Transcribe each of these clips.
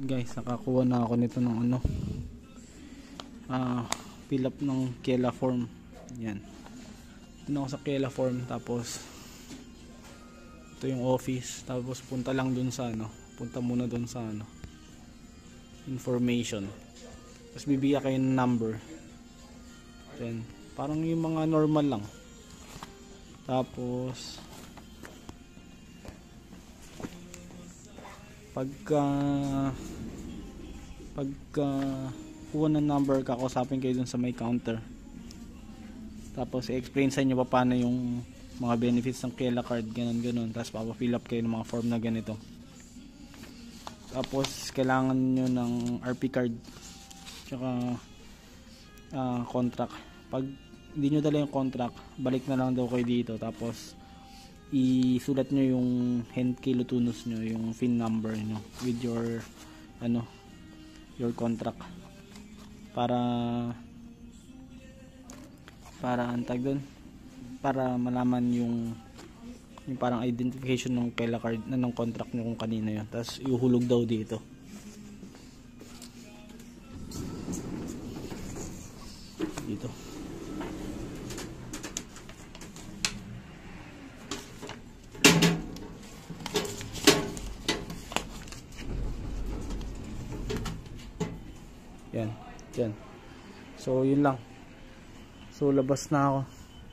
Guys, nakakuha na ako nito ng ano, fill up ng KELA form. Yan, ito ako sa KELA form. Tapos ito yung office. Tapos punta lang dun sa ano, punta muna dun sa ano, information. Tapos bibigyan kayo ng number. Yan, parang yung mga normal lang. Tapos pagka kuha ng number, kakausapin kayo dun sa may counter. Tapos i-explain sa inyo paano yung mga benefits ng KELA card, ganun. Tapos papafill up kayo ng mga form na ganito. Tapos kailangan nyo ng RP card tsaka contract. Pag hindi nyo dala yung contract, balik na lang daw kayo dito. Tapos isulat nyo yung hand kilotonus nyo, yung fin number nyo with your ano, your contract, para antag dun, para malaman yung parang identification ng KELA card na ng contract nyo kung kanino yun. Tapos iuhulog daw dito. Yan. So yun lang. So labas na ako.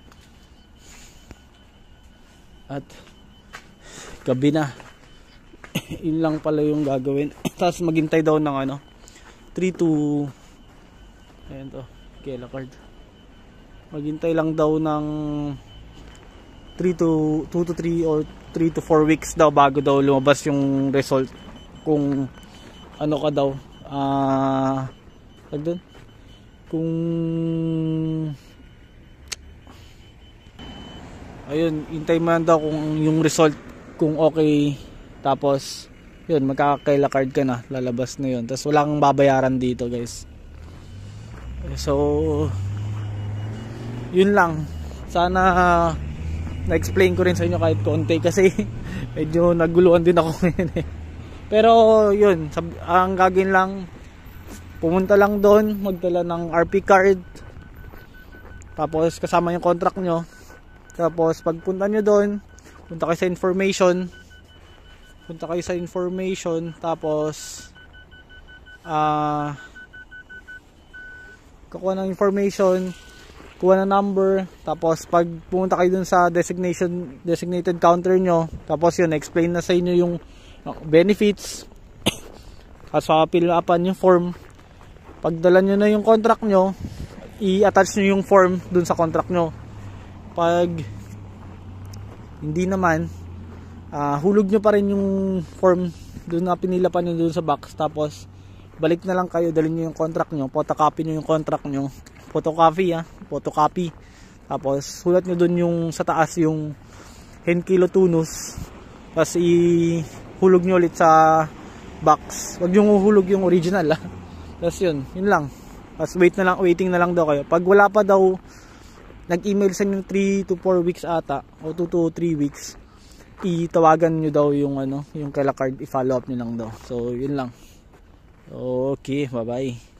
At gabi na. Yun lang pala yung gagawin. Tapos maghintay daw ng ano, 3 to, ayan to, KELA card. Maghintay lang daw ng 2 to 3 or 3 to 4 weeks daw bago daw lumabas yung result, kung ano ka daw, kung ayun, hintay mo lang daw kung yung result, kung okay. Tapos yun, magkaka-KELA card ka na, lalabas na yun. Tapos wala kang babayaran dito, guys. So yun lang. Sana na-explain ko rin sa inyo kahit konti, kasi medyo naguluhan din ako ngayon eh. Pero yun, ang gagawin lang, pumunta lang doon, magdala ng RP card, tapos kasama yung contract nyo. Tapos pagpunta nyo doon, punta kayo sa information, tapos kukuha ng information, kuha ng number. Tapos pag pumunta kayo doon sa designated counter nyo, tapos yun, explain na sa inyo yung benefits. Tapos fill upan yung form. Pagdala nyo na yung contract nyo, i-attach nyo yung form dun sa contract nyo. Pag hindi naman, hulog nyo pa rin yung form dun na pinilapan nyo dun sa box. Tapos balik na lang kayo, dalhin nyo yung contract nyo, photocopy nyo yung contract nyo, photocopy. Tapos sulat nyo dun yung sa taas yung hand kilotonus. Tapos ihulog nyo ulit sa box. Huwag nyo uhulog yung original Tapos yun lang. Tapos waiting na lang daw kayo. Pag wala pa daw, nag-email sa inyo 3 to 4 weeks ata, o 2 to 3 weeks, itawagan nyo daw yung ano, yung KELA card, i-follow up nyo lang daw. So yun lang. Okay, bye bye.